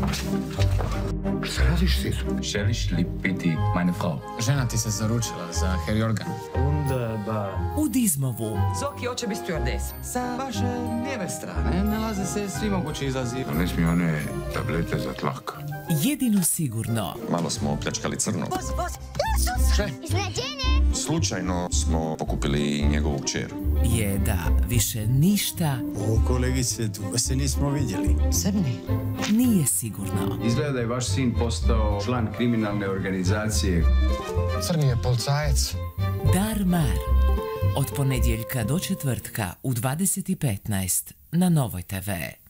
Šta radiš, Sid? Želiš li biti meine Frau? Žena ti se zaručila za Herr Jorgan. Wunderbar. U Dizmovu. Zoki hoće biti stewardesa. Sa vaše lijeve strane nalaze se svi mogući izlazi. Donesi mi one tablete za tlak. Jedino sigurno. Malo smo opljačkali Crnog. Šta? Iznenađenje! Slučajno smo pokupili njegovu kćer. Je da više ništa O, kolegice, dugo se nismo vidjeli. Crni. nije sigurno. Izgleda da je vaš sin postao član kriminalne organizacije. Crni je policajac. Dar Mar. Od ponedjeljka do četvrtka u 20:15 na Novoj TV.